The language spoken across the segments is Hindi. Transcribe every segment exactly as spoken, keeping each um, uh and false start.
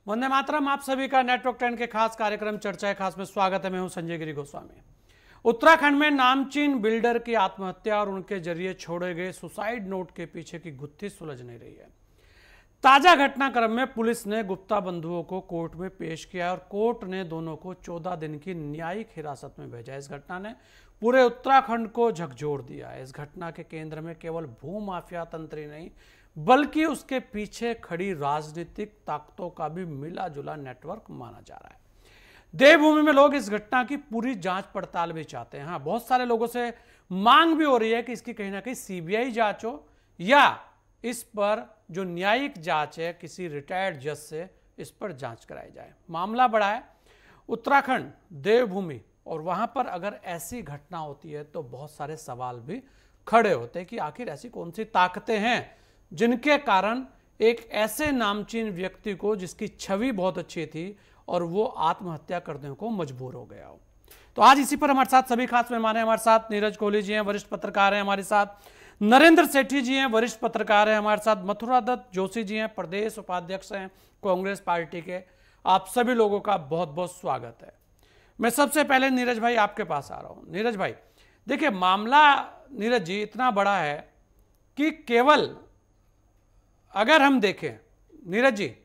वंदे मातरम। आप सभी का नेटवर्क टेन के खास कार्यक्रम चर्चा खास में स्वागत है। मैं हूं संजय गिरी गोस्वामी। उत्तराखंड में नामचीन बिल्डर की आत्महत्या और उनके जरिए छोड़े गए सुसाइड नोट के पीछे की गुत्थी सुलझ नहीं रही है। ताजा घटनाक्रम में पुलिस ने गुप्ता बंधुओं को कोर्ट में पेश किया और कोर्ट ने दोनों को चौदह दिन की न्यायिक हिरासत में भेजा। इस घटना ने पूरे उत्तराखंड को झकझोर दिया है। इस घटना के केंद्र में केवल भू माफिया तंत्र ही नहीं बल्कि उसके पीछे खड़ी राजनीतिक ताकतों का भी मिला जुला नेटवर्क माना जा रहा है। देवभूमि में लोग इस घटना की पूरी जांच पड़ताल भी चाहते हैं। हाँ, बहुत सारे लोगों से मांग भी हो रही है कि इसकी कहीं ना कहीं सीबीआई जांच हो या इस पर जो न्यायिक जांच है किसी रिटायर्ड जज से इस पर जांच कराई जाए। मामला बड़ा है, उत्तराखंड देवभूमि, और वहां पर अगर ऐसी घटना होती है तो बहुत सारे सवाल भी खड़े होते हैं कि आखिर ऐसी कौन सी ताकतें हैं जिनके कारण एक ऐसे नामचीन व्यक्ति को जिसकी छवि बहुत अच्छी थी और वो आत्महत्या करने को मजबूर हो गया हो। तो आज इसी पर हमारे साथ सभी खास मेहमान हैं। हमारे साथ नीरज कोहली जी हैं, वरिष्ठ पत्रकार हैं। हमारे साथ नरेंद्र सेठी जी हैं, वरिष्ठ पत्रकार हैं। हमारे साथ मथुरा दत्त जोशी जी हैं, प्रदेश उपाध्यक्ष हैं कांग्रेस पार्टी के। आप सभी लोगों का बहुत बहुत स्वागत है। मैं सबसे पहले नीरज भाई आपके पास आ रहा हूं। नीरज भाई देखिए, मामला नीरज जी इतना बड़ा है कि केवल अगर हम देखें, नीरज जी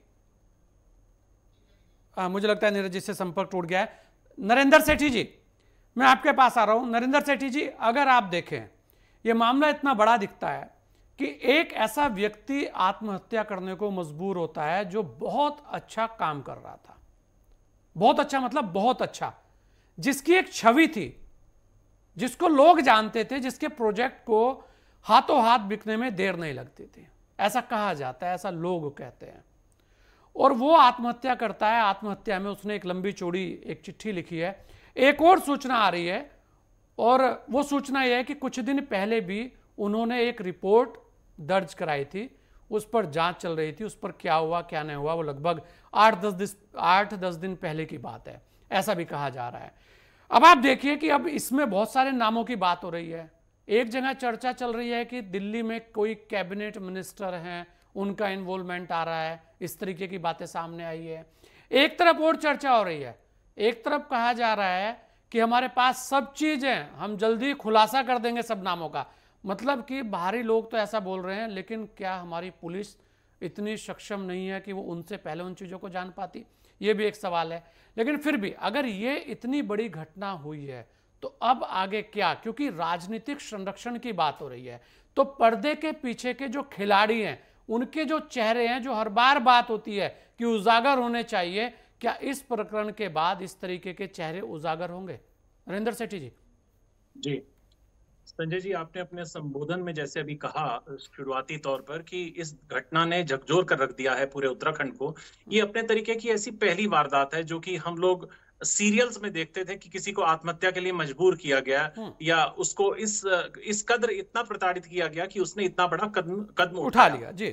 आ, मुझे लगता है नीरज जी से संपर्क टूट गया है। नरेंद्र सेठी जी, मैं आपके पास आ रहा हूं। नरेंद्र सेठी जी, अगर आप देखें यह मामला इतना बड़ा दिखता है कि एक ऐसा व्यक्ति आत्महत्या करने को मजबूर होता है जो बहुत अच्छा काम कर रहा था, बहुत अच्छा मतलब बहुत अच्छा, जिसकी एक छवि थी, जिसको लोग जानते थे, जिसके प्रोजेक्ट को हाथों हाथ बिकने में देर नहीं लगती थी, ऐसा कहा जाता है, ऐसा लोग कहते हैं। और वो आत्महत्या करता है। आत्महत्या में उसने एक लंबी चौड़ी एक चिट्ठी लिखी है। एक और सूचना आ रही है और वो सूचना यह है कि कुछ दिन पहले भी उन्होंने एक रिपोर्ट दर्ज कराई थी, उस पर जांच चल रही थी, उस पर क्या हुआ क्या नहीं हुआ वो लगभग आठ दस दिन आठ दस दिन पहले की बात है, ऐसा भी कहा जा रहा है। अब आप देखिए कि अब इसमें बहुत सारे नामों की बात हो रही है। एक जगह चर्चा चल रही है कि दिल्ली में कोई कैबिनेट मिनिस्टर हैं, उनका इन्वॉल्वमेंट आ रहा है, इस तरीके की बातें सामने आई है। एक तरफ और चर्चा हो रही है, एक तरफ कहा जा रहा है कि हमारे पास सब चीजें, हम जल्दी खुलासा कर देंगे सब नामों का। मतलब कि बाहरी लोग तो ऐसा बोल रहे हैं, लेकिन क्या हमारी पुलिस इतनी सक्षम नहीं है कि वो उनसे पहले उन चीजों को जान पाती? ये भी एक सवाल है। लेकिन फिर भी अगर ये इतनी बड़ी घटना हुई है तो अब आगे क्या? क्योंकि राजनीतिक संरक्षण की बात हो रही है, तो पर्दे के पीछे के जो खिलाड़ी हैं उनके जो चेहरे हैं, जो हर बार बात होती है कि उजागर होने चाहिए, क्या इस प्रकरण के बाद इस तरीके के चेहरे उजागर होंगे? नरेंद्र सेठी जी। जी संजय जी, आपने अपने संबोधन में जैसे अभी कहा शुरुआती तौर पर कि इस घटना ने झकझोर कर रख दिया है पूरे उत्तराखंड को। ये अपने तरीके की ऐसी पहली वारदात है जो कि हम लोग सीरियल्स में देखते थे कि किसी को आत्महत्या के लिए मजबूर किया गया या उसको इस इस कदर इतना प्रताड़ित किया गया कि उसने इतना बड़ा कदम कदम उठा लिया। जी।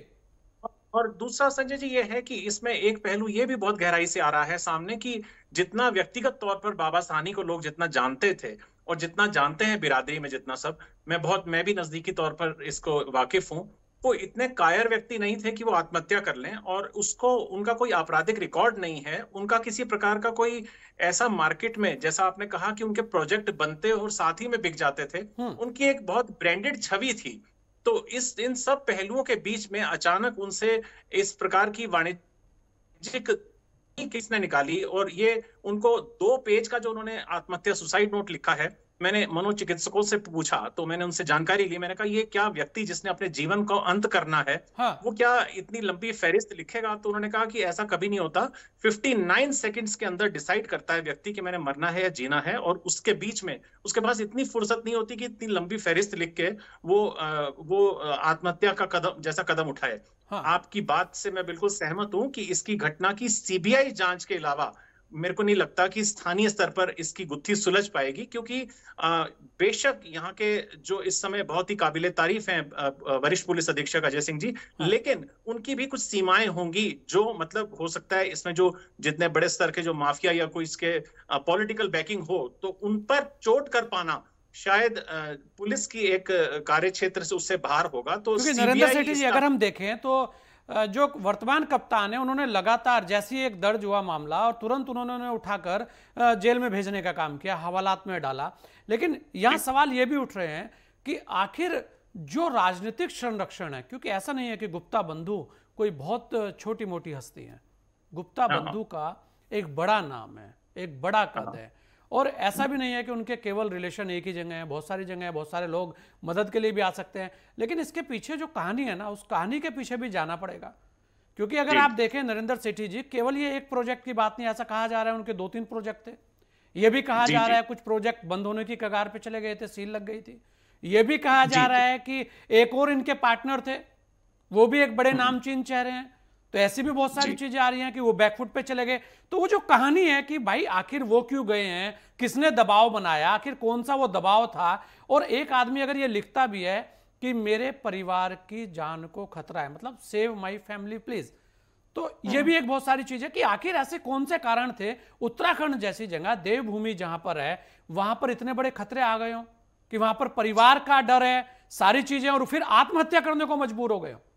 और दूसरा संजय जी ये है कि इसमें एक पहलू ये भी बहुत गहराई से आ रहा है सामने कि जितना व्यक्तिगत तौर पर बाबा साहनी को लोग जितना जानते थे और जितना जानते हैं बिरादरी में जितना सब, मैं बहुत मैं भी नजदीकी तौर पर इसको वाकिफ हूं, वो इतने कायर व्यक्ति नहीं थे कि वो आत्महत्या कर लें। और उसको उनका कोई आपराधिक रिकॉर्ड नहीं है, उनका किसी प्रकार का कोई ऐसा मार्केट में, जैसा आपने कहा कि उनके प्रोजेक्ट बनते और साथ ही में बिक जाते थे, उनकी एक बहुत ब्रांडेड छवि थी। तो इस इन सब पहलुओं के बीच में अचानक उनसे इस प्रकार की वाणिज्यिक किसने निकाली, और ये उनको दो पेज का जो उन्होंने आत्महत्या सुसाइड नोट लिखा है, मैंने मनोचिकित्सकों से पूछा तो मैंने उनसे जानकारी ली। मैंने कहा ये क्या व्यक्ति जिसने अपने जीवन को अंत करना है, हाँ। वो क्या इतनी लंबी फहरिस्त लिखेगा? तो उन्होंने कहा कि ऐसा कभी नहीं होता। उनसठ सेकंड्स के अंदर डिसाइड करता है व्यक्ति कि मैंने मरना है या जीना है, और उसके बीच में उसके पास इतनी फुर्सत नहीं होती कि इतनी लंबी फहरिस्त लिख के वो आ, वो आत्महत्या का कदम जैसा कदम उठाए। हाँ। आपकी बात से मैं बिल्कुल सहमत हूं कि इसकी घटना की सीबीआई जांच के अलावा मेरे को नहीं लगता कि स्थानीय स्तर पर इसकी गुत्थी सुलझ पाएगी, क्योंकि बेशक यहाँ के जो इस समय बहुत ही काबिले तारीफ हैं वरिष्ठ पुलिस अधीक्षक अजय सिंह जी, हाँ। लेकिन उनकी भी कुछ सीमाएं होंगी, जो मतलब हो सकता है इसमें जो जितने बड़े स्तर के जो माफिया या कोई इसके पॉलिटिकल बैकिंग हो, तो उन पर चोट कर पाना शायद पुलिस की एक कार्य क्षेत्र से उससे बाहर होगा। तो नरेंद्र सेठी जी, अगर हम देखें तो जो वर्तमान कप्तान है उन्होंने लगातार जैसे ही एक दर्ज हुआ मामला और तुरंत उन्होंने उन्हें उठाकर जेल में भेजने का काम किया, हवालात में डाला। लेकिन यहां सवाल ये भी उठ रहे हैं कि आखिर जो राजनीतिक संरक्षण है, क्योंकि ऐसा नहीं है कि गुप्ता बंधु कोई बहुत छोटी मोटी हस्ती है, गुप्ता बंधु का एक बड़ा नाम है, एक बड़ा कद है, और ऐसा भी नहीं है कि उनके केवल रिलेशन एक ही जगह है, बहुत सारी जगह है, बहुत सारे लोग मदद के लिए भी आ सकते हैं। लेकिन इसके पीछे जो कहानी है ना, उस कहानी के पीछे भी जाना पड़ेगा, क्योंकि अगर आप देखें नरेंद्र सेठी जी, केवल ये एक प्रोजेक्ट की बात नहीं, ऐसा कहा जा रहा है उनके दो तीन प्रोजेक्ट थे। ये भी कहा जा रहा है कुछ प्रोजेक्ट बंद होने की कगार पे चले गए थे, सील लग गई थी। ये भी कहा जा रहा है कि एक और इनके पार्टनर थे, वो भी एक बड़े नामचीन चेहरे हैं। तो ऐसी भी बहुत सारी चीजें आ रही हैं कि वो बैकफुट पे चले गए। तो वो जो कहानी है कि भाई आखिर वो क्यों गए हैं, किसने दबाव बनाया, आखिर कौन सा वो दबाव था। और एक आदमी अगर ये लिखता भी है कि मेरे परिवार की जान को खतरा है, मतलब सेव माई फैमिली प्लीज, तो ये भी एक बहुत सारी चीज है कि आखिर ऐसे कौन से कारण थे उत्तराखंड जैसी जगह, देवभूमि जहां पर है, वहां पर इतने बड़े खतरे आ गए हो कि वहां पर परिवार का डर है, सारी चीजें, और फिर आत्महत्या करने को मजबूर हो गए हो।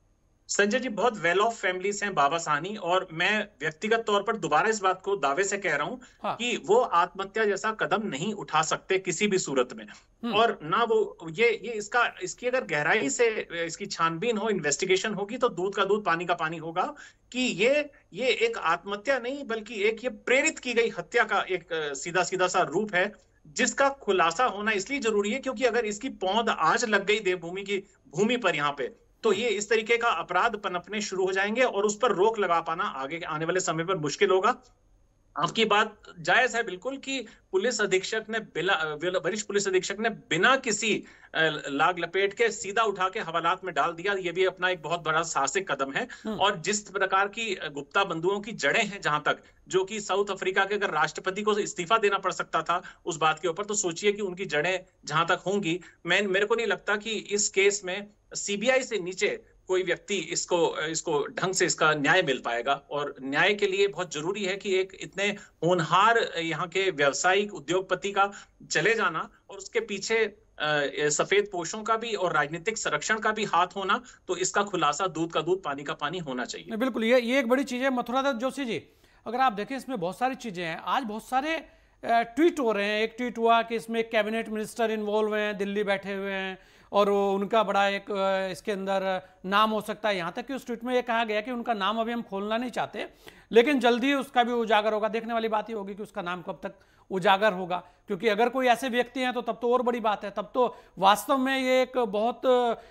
संजय जी, बहुत वेल ऑफ फैमिलीज हैं बाबा साहनी, और मैं व्यक्तिगत तौर पर दोबारा इस बात को दावे से कह रहा हूं हाँ। कि वो आत्महत्या जैसा कदम नहीं उठा सकते किसी भी सूरत में। और ना वो ये ये इसका इसकी अगर गहराई से इसकी छानबीन हो, इन्वेस्टिगेशन होगी, तो दूध का दूध पानी का पानी होगा कि ये ये एक आत्महत्या नहीं बल्कि एक ये प्रेरित की गई हत्या का एक सीधा सीधा सा रूप है, जिसका खुलासा होना इसलिए जरूरी है क्योंकि अगर इसकी पौंध आज लग गई देवभूमि की भूमि पर यहाँ पे, तो ये इस तरीके का अपराध पनपने शुरू हो जाएंगे और उस पर रोक लगा पाना आगे आने वाले समय पर मुश्किल होगा। आपकी बात जायज है बिल्कुल कि पुलिस अधीक्षक ने बिना वरिष्ठ पुलिस अधीक्षक ने बिना किसी लाग लपेट के सीधा उठा के हवालात में डाल दिया, ये भी अपना एक बहुत बड़ा साहसिक कदम है। और जिस प्रकार की गुप्ता बंधुओं की जड़ें हैं जहां तक, जो कि साउथ अफ्रीका के अगर राष्ट्रपति को इस्तीफा देना पड़ सकता था उस बात के ऊपर, तो सोचिए कि उनकी जड़ें जहां तक होंगी। मैं मेरे को नहीं लगता कि इस केस में सीबीआई से नीचे कोई व्यक्ति इसको इसको ढंग से इसका न्याय मिल पाएगा। और न्याय के लिए बहुत जरूरी है कि एक इतने होनहार यहाँ के व्यावसायिक उद्योगपति का चले जाना और उसके पीछे सफेद पोशों का भी और राजनीतिक संरक्षण का भी हाथ होना, तो इसका खुलासा दूध का दूध पानी का पानी होना चाहिए। बिल्कुल, ये ये एक बड़ी चीज है। मथुरा जोशी जी, अगर आप देखें इसमें बहुत सारी चीजें हैं। आज बहुत सारे ट्वीट हो रहे हैं। एक ट्वीट हुआ कि इसमें कैबिनेट मिनिस्टर इन्वॉल्व हैं, दिल्ली बैठे हुए हैं, और उनका बड़ा एक इसके अंदर नाम हो सकता है। यहाँ तक कि उस ट्वीट में ये कहा गया कि उनका नाम अभी हम खोलना नहीं चाहते, लेकिन जल्दी उसका भी उजागर होगा। देखने वाली बात ही होगी कि उसका नाम कब तक उजागर होगा, क्योंकि अगर कोई ऐसे व्यक्ति हैं तो तब तो और बड़ी बात है, तब तो वास्तव में ये एक बहुत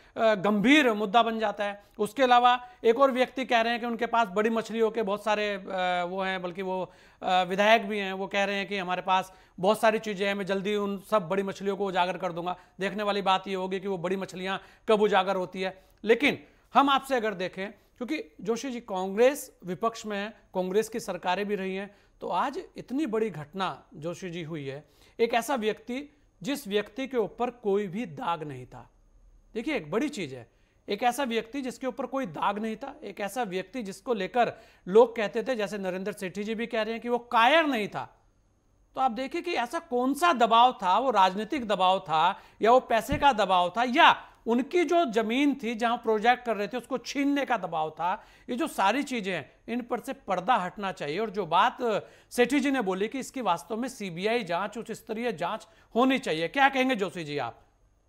गंभीर मुद्दा बन जाता है। उसके अलावा एक और व्यक्ति कह रहे हैं कि उनके पास बड़ी मछलियों के बहुत सारे वो हैं, बल्कि वो विधायक भी हैं, वो कह रहे हैं कि हमारे पास बहुत सारी चीज़ें हैं, मैं जल्दी उन सब बड़ी मछलियों को उजागर कर दूंगा। देखने वाली बात ये होगी कि वो बड़ी मछलियाँ कब उजागर होती है। लेकिन हम आपसे अगर देखें, क्योंकि जोशी जी कांग्रेस विपक्ष में है, कांग्रेस की सरकारें भी रही हैं, तो आज इतनी बड़ी घटना जोशी जी हुई है, एक ऐसा व्यक्ति जिस व्यक्ति के ऊपर कोई भी दाग नहीं था। देखिए, एक बड़ी चीज है, एक ऐसा व्यक्ति जिसके ऊपर कोई दाग नहीं था, एक ऐसा व्यक्ति जिसको लेकर लोग कहते थे, जैसे नरेंद्र सेठी जी भी कह रहे हैं कि वो कायर नहीं था। तो आप देखिए कि ऐसा कौन सा दबाव था, वो राजनीतिक दबाव था या वो पैसे का दबाव था या उनकी जो जमीन थी जहां प्रोजेक्ट कर रहे थे उसको छीनने का दबाव था। ये जो सारी चीजें हैं, इन पर से पर्दा हटना चाहिए। और जो बात सेठी जी ने बोली कि इसकी वास्तव में सीबीआई जांच, उच्च स्तरीय जांच होनी चाहिए, क्या कहेंगे जोशी जी आप?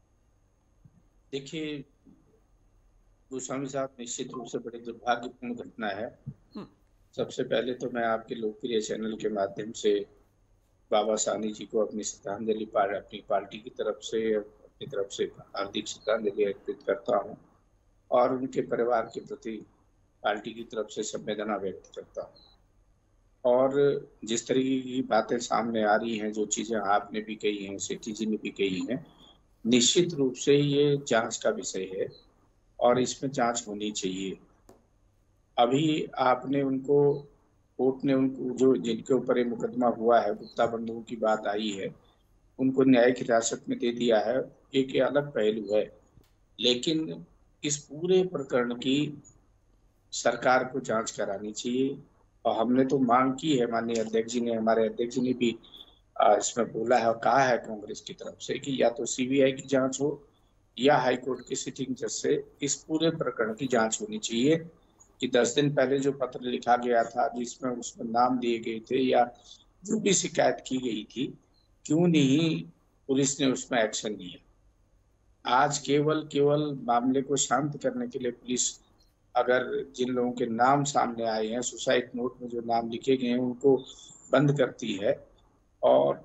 देखिए गोस्वामी साहब, निश्चित रूप से बड़ी दुर्भाग्यपूर्ण घटना है। सबसे पहले तो मैं आपके लोकप्रिय चैनल के माध्यम से बाबा साहनी जी को अपनी श्रद्धांजलि अपनी पार्टी की तरफ से की तरफ से हार्दिक श्रद्धांजलि अर्पित करता हूं और उनके परिवार के प्रति पार्टी की तरफ से संवेदना व्यक्त करता हूं। और जिस तरीके की बातें सामने आ रही हैं, जो चीजें आपने भी कही हैं, सेठी जी ने भी कही हैं, निश्चित रूप से ये जांच का विषय है और इसमें जांच होनी चाहिए। अभी आपने उनको, कोर्ट ने उनको, जो जिनके ऊपर ये मुकदमा हुआ है, गुप्ता बंधुओं की बात आई है, उनको न्यायिक हिरासत में दे दिया है। एक अलग पहलू है, लेकिन इस पूरे प्रकरण की सरकार को जांच करानी चाहिए। और हमने तो मांग की है, माननीय अध्यक्ष जी ने, हमारे अध्यक्ष जी ने भी इसमें बोला है और कहा है कांग्रेस की तरफ से कि या तो सीबीआई की जांच हो या हाईकोर्ट की सिटिंग जज से इस पूरे प्रकरण की जांच होनी चाहिए। कि दस दिन पहले जो पत्र लिखा गया था जिसमें उसमें नाम दिए गए थे या जो भी शिकायत की गई थी, क्यों नहीं पुलिस ने उसमें एक्शन लिया। आज केवल केवल मामले को शांत करने के लिए पुलिस अगर जिन लोगों के नाम सामने आए हैं, सुसाइड नोट में जो नाम लिखे गए हैं, उनको बंद करती है और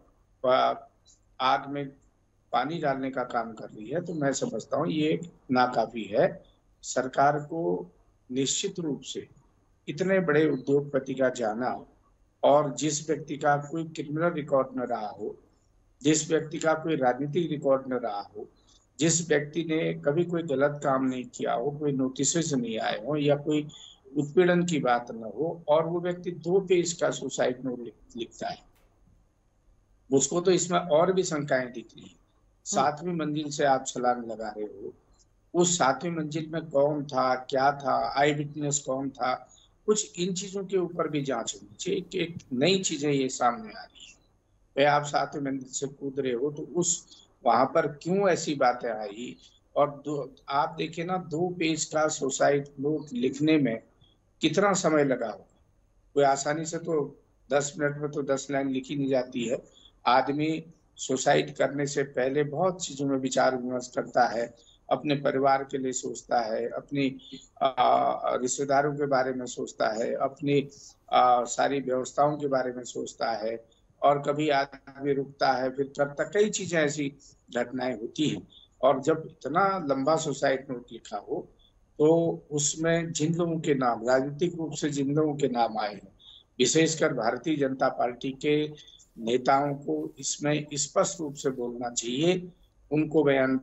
आग में पानी डालने का काम कर रही है, तो मैं समझता हूँ ये नाकाफी है। सरकार को निश्चित रूप से इतने बड़े उद्योगपति का जाना और जिस व्यक्ति का कोई क्रिमिनल रिकॉर्ड न रहा हो, जिस व्यक्ति का कोई राजनीतिक रिकॉर्ड न रहा हो, जिस व्यक्ति ने कभी कोई गलत काम नहीं किया हो, कोई नोटिस नहीं आए हो या कोई उत्पीड़न की बात न हो, और वो व्यक्ति दो पेज का सुसाइड नोट लिखता है, मुझको तो इसमें और भी शंकाएं दिख रही है। सातवीं मंजिल से आप छलांग लगा रहे हो, उस सातवीं मंजिल में कौन था, क्या था, आई विटनेस कौन था, कुछ इन चीजों के ऊपर भी जांच होनी चाहिए कि एक नई चीजें ये सामने आ रही है। भाई आप सातवें मंजिल से कूद रहे हो तो उस वहां पर क्यों ऐसी बातें आई। और दो आप देखिए ना, दो पेज का सुसाइड नोट लिखने में कितना समय लगा होगा। कोई आसानी से तो दस मिनट में तो दस लाइन लिखी नहीं जाती है। आदमी सुसाइड करने से पहले बहुत चीजों में विचार विमर्श करता है, अपने परिवार के लिए सोचता है, अपनी रिश्तेदारों के बारे में सोचता है, अपनी आ, सारी व्यवस्थाओं के बारे में सोचता है, और कभी आदमी रुकता है, फिर करता, कई चीजें ऐसी घटनाएं होती हैं। और जब इतना लंबा सुसाइड नोट लिखा हो तो उसमें जिन लोगों के नाम, राजनीतिक रूप से जिन लोगों के नाम आए हैं, विशेषकर भारतीय जनता पार्टी के नेताओं को इसमें स्पष्ट रूप से बोलना चाहिए, उनको बयान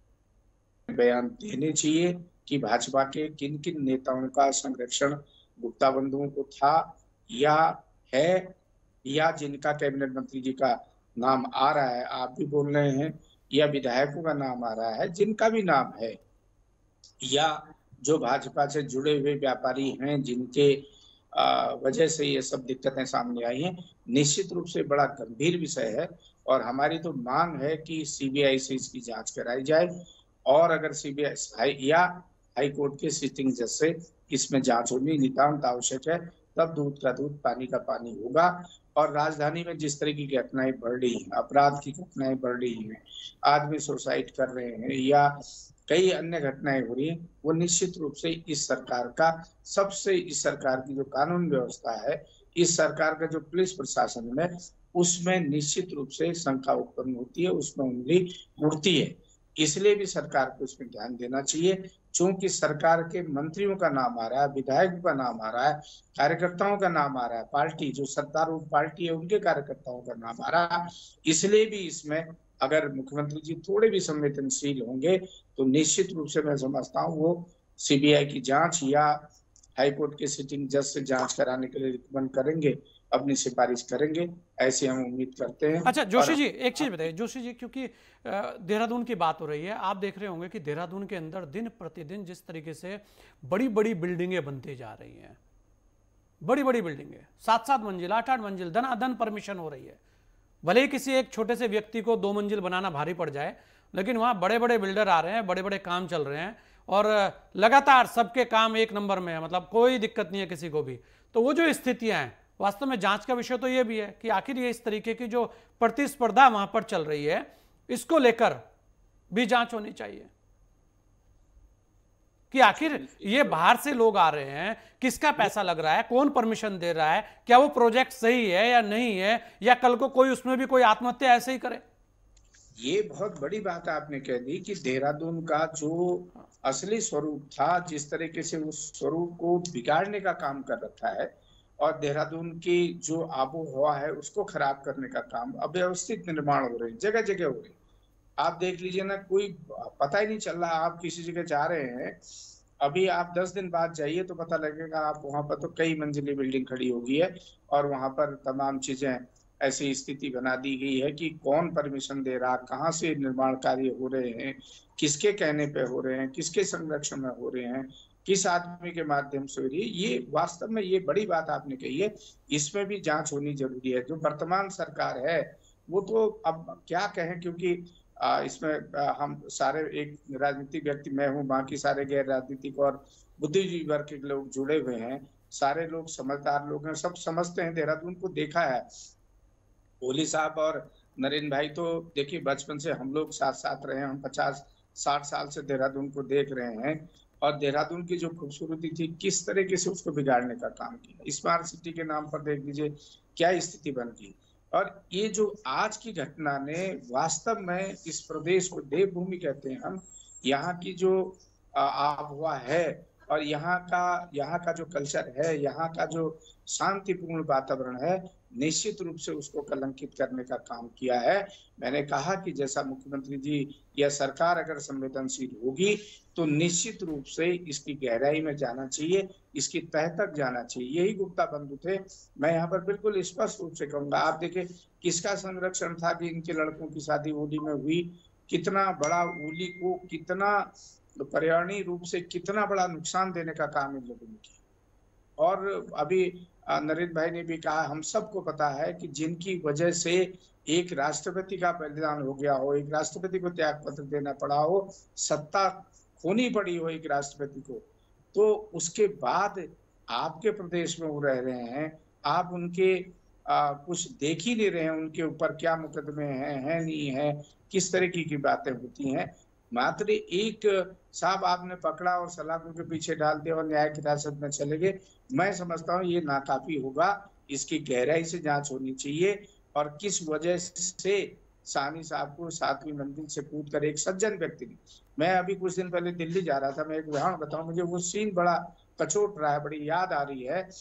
बयान देने चाहिए कि भाजपा के किन किन नेताओं का संरक्षण गुप्ता बंधुओं को था या है, या जिनका कैबिनेट मंत्री जी का नाम आ रहा है, आप भी बोल रहे हैं, या विधायकों का नाम आ रहा है, जिनका भी नाम है, या जो भाजपा से जुड़े हुए व्यापारी हैं जिनके वजह से ये सब दिक्कतें सामने आई हैं। निश्चित रूप से बड़ा गंभीर विषय है और हमारी तो मांग है कि सीबीआई से इसकी जांच कराई जाए, और अगर सीबीआई या हाई कोर्ट के सिटिंग जज से इसमें जांच होनी नितांत आवश्यक है, तब दूध का दूध पानी का पानी होगा। और राजधानी में जिस तरह की घटनाएं बढ़ रही हैं, अपराध की घटनाएं बढ़ रही हैं, आदमी सुसाइड कर रहे हैं या कई अन्य घटनाएं हो रही हैं, वो निश्चित रूप से इस सरकार का सबसे इस सरकार की जो कानून व्यवस्था है, इस सरकार का जो पुलिस प्रशासन है, उसमें निश्चित रूप से शंका उत्पन्न होती है, उसमें उंगली उड़ती है। इसलिए भी सरकार को इसमें ध्यान देना चाहिए, क्योंकि सरकार के मंत्रियों का नाम आ रहा है, विधायकों का नाम आ रहा है, कार्यकर्ताओं का नाम आ रहा है, पार्टी जो सत्तारूढ़ पार्टी है उनके कार्यकर्ताओं का नाम आ रहा है। इसलिए भी इसमें अगर मुख्यमंत्री जी थोड़े भी संवेदनशील होंगे तो निश्चित रूप से मैं समझता हूँ वो सीबीआई की जांच या हाईकोर्ट के सिटिंग जज से जांच कराने के लिए रिकमेंड करेंगे, अपनी सिफारिश करेंगे, ऐसे हम उम्मीद करते हैं। अच्छा जोशी जी, एक चीज बताइए जोशी जी, क्योंकि देहरादून की बात हो रही है, आप देख रहे होंगे कि देहरादून के अंदर दिन प्रतिदिन जिस तरीके से बड़ी बड़ी बिल्डिंगें बनती जा रही हैं, बड़ी बड़ी बिल्डिंगें, सात सात मंजिल, आठ आठ मंजिल, धनाधन परमिशन हो रही है। भले ही किसी एक छोटे से व्यक्ति को दो मंजिल बनाना भारी पड़ जाए, लेकिन वहां बड़े बड़े बिल्डर आ रहे हैं, बड़े बड़े काम चल रहे हैं और लगातार सबके काम एक नंबर में है, मतलब कोई दिक्कत नहीं है किसी को भी। तो वो जो स्थितियां हैं, वास्तव में जांच का विषय तो ये भी है कि आखिर ये इस तरीके की जो प्रतिस्पर्धा वहां पर चल रही है, इसको लेकर भी जांच होनी चाहिए कि आखिर ये बाहर से लोग आ रहे हैं, किसका पैसा लग रहा है, कौन परमिशन दे रहा है, क्या वो प्रोजेक्ट सही है या नहीं है, या कल को कोई उसमें भी कोई आत्महत्या ऐसे ही करे। ये बहुत बड़ी बात आपने कह दी कि देहरादून का जो असली स्वरूप था, जिस तरीके से उस स्वरूप को बिगाड़ने का काम कर रखा है और देहरादून की जो आबो हवा है उसको खराब करने का काम, अव्यवस्थित निर्माण हो रहे हैं, जगह जगह हो रहे। आप देख लीजिए ना, कोई पता ही नहीं चल रहा, आप किसी जगह जा रहे हैं, अभी आप दस दिन बाद जाइए तो पता लगेगा आप वहां पर तो कई मंजिली बिल्डिंग खड़ी होगी है और वहां पर तमाम चीजें ऐसी स्थिति बना दी गई है कि कौन परमिशन दे रहा, कहाँ से निर्माण कार्य हो रहे हैं, किसके कहने पे हो रहे हैं, किसके संरक्षण में हो रहे हैं, किस आदमी के माध्यम से हो रही है। ये वास्तव में ये बड़ी बात आपने कही है, इसमें भी जांच होनी जरूरी है। जो वर्तमान सरकार है वो तो अब क्या कहें, क्योंकि आ, इसमें आ, हम सारे एक राजनीतिक व्यक्ति मैं हूँ, बाकी सारे गैर राजनीतिक और बुद्धिजीवी वर्ग के लोग जुड़े हुए हैं, सारे लोग समझदार लोग हैं, सब समझते हैं, देहरादून को देखा है। ओली साहब और नरेंद्र भाई तो देखिए बचपन से हम लोग साथ साथ रहे हैं, हम पचास साठ साल से देहरादून को देख रहे हैं, और देहरादून की जो खूबसूरती थी किस तरीके से उसको बिगाड़ने का काम किया। स्मार्ट सिटी के नाम पर देख लीजिए क्या स्थिति बन गई। और ये जो आज की घटना ने वास्तव में इस प्रदेश को देवभूमि कहते हैं हम, यहाँ की जो आबहवा है और यहाँ का यहाँ का जो कल्चर है, यहाँ का जो शांतिपूर्ण वातावरण है, निश्चित रूप से उसको कलंकित करने का काम किया है। मैंने कहा कि जैसा मुख्यमंत्री जी या सरकार अगर संवेदनशील होगी तो निश्चित रूप से इसकी गहराई में जाना चाहिए, इसकी तह तक जाना चाहिए। यही गुप्ता बंधु थे। मैं यहाँ पर बिल्कुल स्पष्ट रूप से कहूंगा, आप देखिए किसका संरक्षण था कि इनके लड़कों की शादी ओली में हुई, कितना बड़ा ओली को कितना पर्यावरणीय रूप से कितना बड़ा नुकसान देने का काम इन लोगों ने किया। और अभी नरेंद्र भाई ने भी कहा, हम सबको पता है कि जिनकी वजह से एक राष्ट्रपति का बलिदान हो गया हो, एक राष्ट्रपति को त्याग पत्र देना पड़ा हो, सत्ता खोनी पड़ी हो एक राष्ट्रपति को, तो उसके बाद आपके प्रदेश में वो रह रहे हैं, आप उनके आ, कुछ देख ही नहीं रहे हैं, उनके ऊपर क्या मुकदमे हैं, है नहीं है, किस तरीके की बातें होती हैं। मात्र एक साहब आपने पकड़ा और सलाखों के पीछे डाल दिया और न्यायिक हिरासत में चले गए, मैं समझता हूँ ये नाकाफी होगा। इसकी गहराई से जांच होनी चाहिए और किस वजह से साहनी साहब को सातवीं मंजिल से कूद कर एक सज्जन व्यक्ति ने, मैं अभी कुछ दिन पहले दिल्ली जा रहा था, मैं एक उदाहरण बताऊं, मुझे वो सीन बड़ा कचोट रहा है, बड़ी याद आ रही है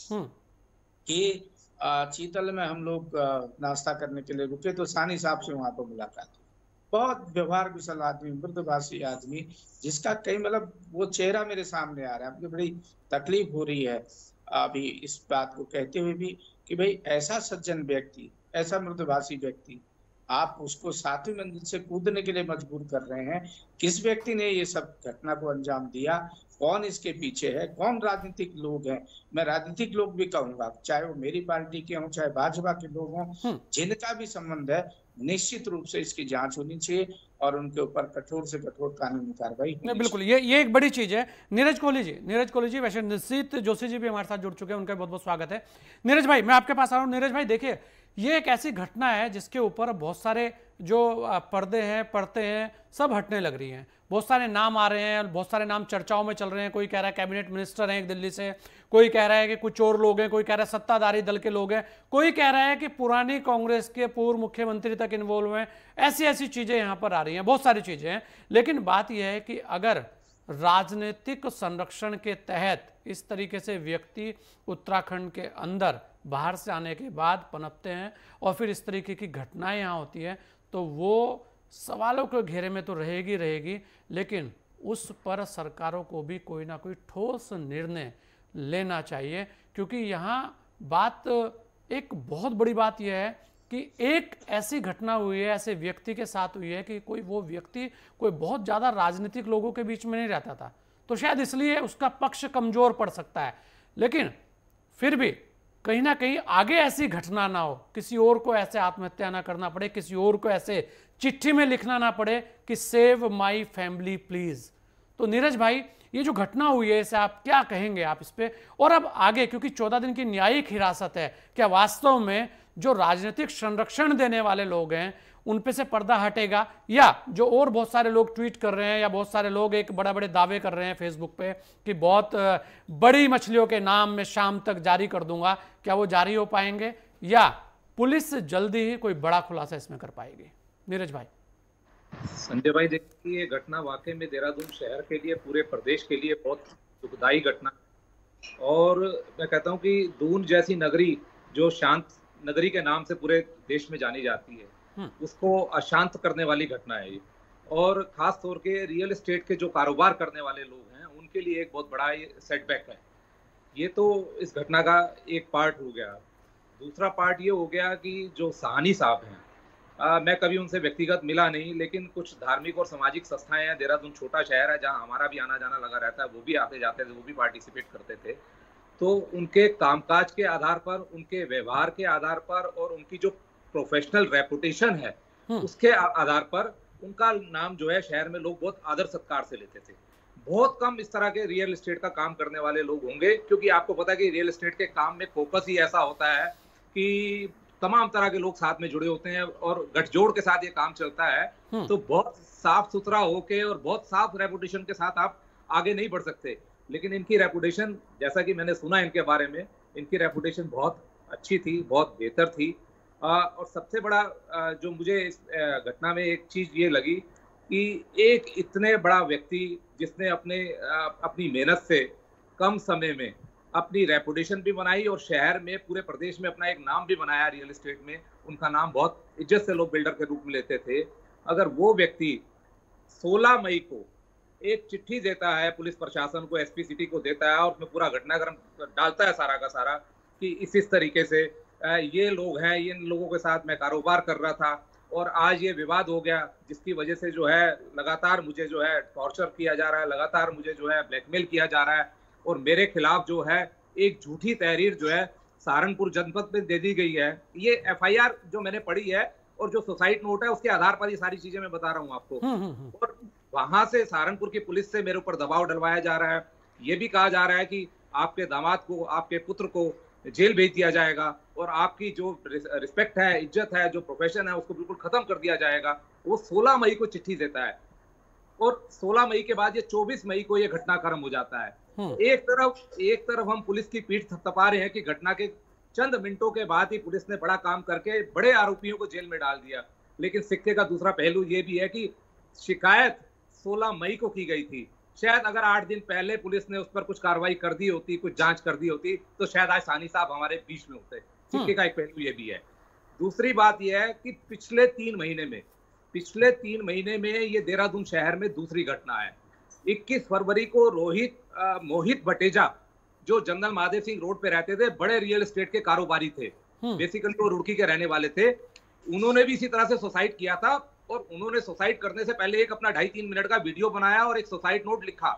कि चीतल में हम लोग नाश्ता करने के लिए रुके तो साहनी साहब से वहां पर मुलाकात हुई। बहुत व्यवहार कुशल आदमी, मृदुभाषी आदमी, जिसका कई मतलब वो चेहरा मेरे सामने आ रहा है। मुझे बड़ी तकलीफ हो रही है अभी इस बात को कहते हुए भी कि भाई ऐसा सज्जन व्यक्ति, ऐसा मृदुभाषी व्यक्ति, आप उसको सातवीं मंजिल से कूदने के लिए मजबूर कर रहे हैं। किस व्यक्ति ने ये सब घटना को अंजाम दिया, कौन इसके पीछे है, कौन राजनीतिक लोग हैं। मैं राजनीतिक लोग भी कहूंगा, चाहे वो मेरी पार्टी के हों, चाहे भाजपा के लोग हों, जिनका भी संबंध है, निश्चित रूप से इसकी जांच होनी चाहिए और उनके ऊपर कठोर से कठोर कानूनी कार्रवाई होनी चाहिए। बिल्कुल, ये ये एक बड़ी चीज है। नीरज कोहली जी, नीरज कोहली जी, वैसे निश्चित जोशी जी भी हमारे साथ जुड़ चुके हैं, उनका बहुत बहुत स्वागत है। नीरज भाई, मैं आपके पास आ रहा हूँ। नीरज भाई देखिए, ये एक ऐसी घटना है जिसके ऊपर बहुत सारे जो पर्दे हैं, पर्दे हैं, सब हटने लग रही हैं। बहुत सारे नाम आ रहे हैं, बहुत सारे नाम चर्चाओं में चल रहे हैं। कोई कह रहा है कैबिनेट मिनिस्टर हैं एक दिल्ली से, कोई कह रहा है कि कुछ और लोग हैं, कोई कह रहा है सत्ताधारी दल के लोग हैं, कोई कह रहा है कि पुरानी कांग्रेस के पूर्व मुख्यमंत्री तक इन्वॉल्व हैं। ऐसी ऐसी चीजें यहां पर आ रही हैं, बहुत सारी चीजें हैं। लेकिन बात यह है कि अगर राजनीतिक संरक्षण के तहत इस तरीके से व्यक्ति उत्तराखंड के अंदर बाहर से आने के बाद पनपते हैं और फिर इस तरीके की घटनाएं यहाँ होती है, तो वो सवालों के घेरे में तो रहेगी रहेगी लेकिन उस पर सरकारों को भी कोई ना कोई ठोस निर्णय लेना चाहिए। क्योंकि यहाँ बात, एक बहुत बड़ी बात यह है कि एक ऐसी घटना हुई है, ऐसे व्यक्ति के साथ हुई है कि कोई वो व्यक्ति कोई बहुत ज़्यादा राजनीतिक लोगों के बीच में नहीं रहता था, तो शायद इसलिए उसका पक्ष कमज़ोर पड़ सकता है। लेकिन फिर भी कहीं ना कहीं आगे ऐसी घटना ना हो, किसी और को ऐसे आत्महत्या ना करना पड़े, किसी और को ऐसे चिट्ठी में लिखना ना पड़े कि सेव माई फैमिली प्लीज। तो नीरज भाई, ये जो घटना हुई है इसे आप क्या कहेंगे आप इस पे? और अब आगे, क्योंकि चौदह दिन की न्यायिक हिरासत है, क्या वास्तव में जो राजनीतिक संरक्षण देने वाले लोग हैं उन पे से पर्दा हटेगा, या जो और बहुत सारे लोग ट्वीट कर रहे हैं या बहुत सारे लोग एक बड़ा बड़े दावे कर रहे हैं फेसबुक पे कि बहुत बड़ी मछलियों के नाम में शाम तक जारी कर दूंगा, क्या वो जारी हो पाएंगे या पुलिस जल्दी ही कोई बड़ा खुलासा इसमें कर पाएगी? नीरज भाई। संजय भाई, देखिए ये घटना वाकई में देहरादून शहर के लिए, पूरे प्रदेश के लिए बहुत दुखदायी घटना, और मैं कहता हूँ कि दून जैसी नगरी जो शांत नगरी के नाम से पूरे देश में जानी जाती है, उसको अशांत करने वाली घटना है ये। और खास तौर के रियल एस्टेट के जो कारोबार करने वाले लोग हैं उनके लिए एक बहुत बड़ा ये सेटबैक है। ये तो इस घटना का एक पार्ट हो गया। दूसरा पार्ट ये हो गया कि जो साहनी साहब हैं, आ, मैं कभी उनसे व्यक्तिगत मिला नहीं, लेकिन कुछ धार्मिक और सामाजिक संस्थाएं हैं, देहरादून छोटा शहर है जहां हमारा भी आना जाना लगा रहता है, वो भी आते जाते थे, वो भी पार्टिसिपेट करते थे। तो उनके कामकाज के आधार पर, उनके व्यवहार के आधार पर और उनकी जो प्रोफेशनल रेपुटेशन है उसके आधार पर उनका नाम जो है शहर में लोग बहुत आदर सत्कार से लेते थे। बहुत कम इस तरह के रियल एस्टेट का काम करने वाले लोग होंगे, क्योंकि आपको पता है कि रियल एस्टेट के काम में फोकस ही ऐसा होता है कि तमाम तरह के लोग साथ में जुड़े होते हैं और गठजोड़ के साथ ये काम चलता है। तो बहुत साफ सुथरा होके और बहुत साफ रेपुटेशन के साथ आप आगे नहीं बढ़ सकते। लेकिन इनकी रेपुटेशन, जैसा कि मैंने सुना इनके बारे में, इनकी रेपुटेशन बहुत अच्छी थी, बहुत बेहतर थी। और सबसे बड़ा जो मुझे इस घटना में एक चीज ये लगी कि एक इतने बड़ा व्यक्ति जिसने अपने अपनी मेहनत से कम समय में अपनी रेपुटेशन भी बनाई और शहर में, पूरे प्रदेश में अपना एक नाम भी बनाया रियल एस्टेट में, उनका नाम बहुत इज्जत से लोग बिल्डर के रूप में लेते थे, अगर वो व्यक्ति सोलह मई को एक चिट्ठी देता है पुलिस प्रशासन को, एसपी सिटी को देता है और उसमें पूरा घटनाक्रम डालता है सारा का सारा कि इस इस तरीके से ये लोग हैं, इन लोगों के साथ मैं कारोबार कर रहा था और आज ये विवाद हो गया जिसकी वजह से जो है लगातार मुझे जो है टॉर्चर किया जा रहा है, लगातार मुझे जो है ब्लैकमेल किया जा रहा है और मेरे खिलाफ जो है एक झूठी तहरीर जो है सहारनपुर जनपद में दे दी गई है। ये एफआईआर जो मैंने पढ़ी है और जो सुसाइड नोट है उसके आधार पर ये सारी चीजें मैं बता रहा हूँ आपको। और वहां से सहारनपुर की पुलिस से मेरे ऊपर दबाव डलवाया जा रहा है। ये भी कहा जा रहा है कि आपके दामाद को, आपके पुत्र को जेल भेज दिया जाएगा और आपकी जो रिस्पेक्ट है, इज्जत है, जो प्रोफेशन है उसको बिल्कुल खत्म कर दिया जाएगा। वो सोलह मई को चिट्ठी देता है और सोलह मई के बाद ये चौबीस मई को ये घटनाक्रम हो जाता है। एक तरफ एक तरफ हम पुलिस की पीठ थपथपा रहे हैं कि घटना के चंद मिनटों के बाद ही पुलिस ने बड़ा काम करके बड़े आरोपियों को जेल में डाल दिया, लेकिन सिक्के का दूसरा पहलू ये भी है कि शिकायत सोलह मई को की गई थी। शायद अगर आठ दिन पहले पुलिस ने उस पर कुछ कार्रवाई कर दी होती, कुछ जांच कर दी होती, तो शायद आज सानी साहब हमारे बीच में होते। सिक्के का एक पहलू ये भी है। दूसरी बात यह है कि पिछले तीन महीने में पिछले तीन महीने में ये देहरादून शहर में दूसरी घटना है। इक्कीस फरवरी को रोहित आ, मोहित भटेजा जो जनरल महादेव सिंह रोड पे रहते थे, बड़े रियल एस्टेट के कारोबारी थे, बेसिकली वो रुड़की के रहने वाले थे, उन्होंने भी इसी तरह से सुसाइड किया था और उन्होंने सुसाइड करने से पहले एक अपना ढाई तीन मिनट का वीडियो बनाया और एक सुसाइड नोट लिखा